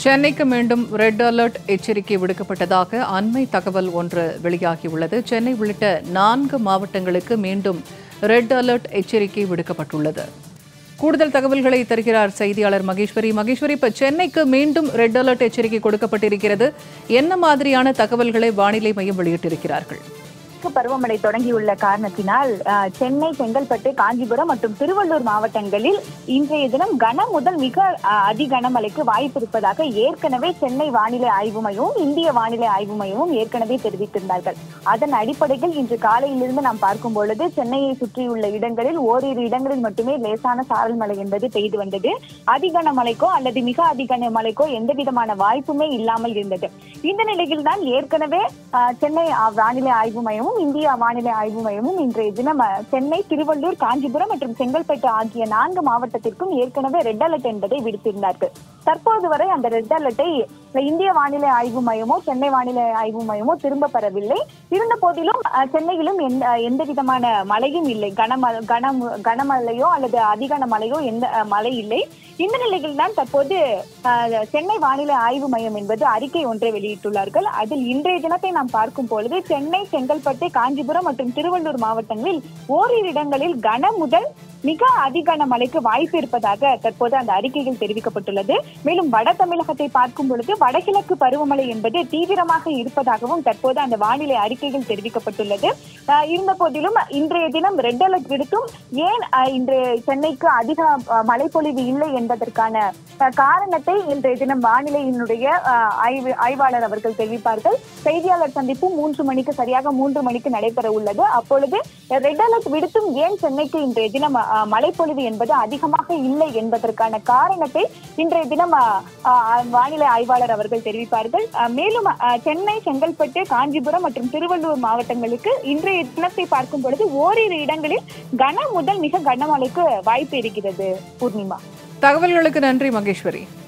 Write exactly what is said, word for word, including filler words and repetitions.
சென்னைக்கு மீண்டும் red alert எச்சரிக்கை விடுக்கப்பட்டதாக அண்மை தகவல் ஒன்று வெளியாகியுள்ளது. சென்னை உள்ளிட்ட நான்கு மாவட்டங்களுக்கு மீண்டும் ரெட் அலர்ட் எச்சரிக்கை விடுக்கப்பட்டுள்ளது. கூடுதல் தகவல்களை தருகிறார் செய்தியாளர் மகேஸ்வரி. மகேஸ்வரி, இப்ப சென்னைக்கு மீண்டும் ரெட் அலர்ட் எச்சரிக்கை கொடுக்கப்பட்டிருக்கிறது. என்ன மாதிரியான தகவல்களை வானிலை மையம் வெளியிட்டிருக்கிறார்கள்? பருவமழை தொடங்கியுள்ள காரணத்தினால் சென்னை, செங்கல்பட்டு, காஞ்சிபுரம் மற்றும் திருவள்ளூர் மாவட்டங்களில் இன்றைய தினம் கன முதல் மிக அதி கனமழைக்கு வாய்ப்பு இருப்பதாக ஏற்கனவே சென்னை வானிலை ஆய்வு மையமும் இந்திய வானிலை ஆய்வு மையமும் ஏற்கனவே தெரிவித்திருந்தார்கள். அதன் அடிப்படையில் இன்று காலையிலிருந்து நாம் பார்க்கும் பொழுது சென்னையை சுற்றியுள்ள இடங்களில் ஓரிரு இடங்களில் மட்டுமே லேசான சாரல் மழை என்பது பெய்து வந்தது. அதிகன மழைக்கோ அல்லது மிக அதிகன மழைக்கோ எந்த விதமான வாய்ப்புமே இல்லாமல் இருந்தது. இந்த நிலையில் தான் ஏற்கனவே சென்னை வானிலை ஆய்வு மையமும் இந்திய வானிலை ஆய்வு மையமும் இன்றைய தினம் சென்னை, திருவள்ளூர், காஞ்சிபுரம் மற்றும் செங்கல்பட்டு ஆகிய நான்கு மாவட்டத்திற்கும் ஏற்கனவே ரெட் அலர்ட் என்பதை விடுத்திருந்தார்கள். தற்போது வரை அந்த ரெட் அலர்ட்டை இந்திய வானிலை ஆய்வு மையமோ சென்னை வானிலை ஆய்வு மையமோ திரும்ப பெறவில்லை. இருந்த போதிலும் சென்னையிலும் எந்த எந்த விதமான மழையும் இல்லை. கனம கன கனமழையோ அல்லது அதிகன மழையோ எந்த மழை இல்லை. இந்த நிலையில் தான் தற்போது சென்னை வானிலை ஆய்வு மையம் என்பது அறிக்கை ஒன்றை வெளியிட்டுள்ளார்கள். அதில் இன்றைய தினத்தை நாம் பார்க்கும் பொழுது சென்னை, செங்கல்பட்டு, காஞ்சிபுரம் மற்றும் திருவள்ளூர் மாவட்டங்களில் ஓரிரு இடங்களில் கன முதல் மிக அதிகன மழைக்கு வாய்ப்பு இருப்பதாக தற்போது அந்த அறிக்கையில் தெரிவிக்கப்பட்டுள்ளது. மேலும் வட தமிழகத்தை பார்க்கும் பொழுது வடகிழக்கு பருவமழை என்பது தீவிரமாக இருப்பதாகவும் தற்போது அந்த வானிலை அறிக்கையில் தெரிவிக்கப்பட்டுள்ளது. இருந்த போதிலும் இன்றைய தினம் ரெட் அலர்ட் விடுத்தும் ஏன் இன்றைய சென்னைக்கு அதிக மழைப்பொழிவு இல்லை என்பதற்கான காரணத்தை இன்றைய தினம் வானிலையினுடைய ஆய்வு ஆய்வாளர் அவர்கள் தெரிவிப்பார்கள். செய்தியாளர் சந்திப்பு மூன்று மணிக்கு சரியாக மூன்று மணிக்கு நடைபெற உள்ளது. அப்பொழுது ரெட் அலர்ட் விடுத்தும் ஏன் சென்னைக்கு இன்றைய தினம் மழைப்பொழிவு என்பது அதிகமாக இல்லை என்பதற்கான காரணத்தை இன்றைய தினம் வானிலை ஆய்வாளர் அவர்கள் தெரிவிப்பார்கள். மேலும் சென்னை, செங்கல்பட்டு, காஞ்சிபுரம் மற்றும் திருவள்ளூர் மாவட்டங்களுக்கு இன்றைய தினத்தை பார்க்கும் பொழுது ஓரிரு இடங்களில் கன முதல் மிக கனமழைக்கு வாய்ப்பு இருக்கிறது. பூர்ணிமா, தகவல்களுக்கு நன்றி மகேஸ்வரி.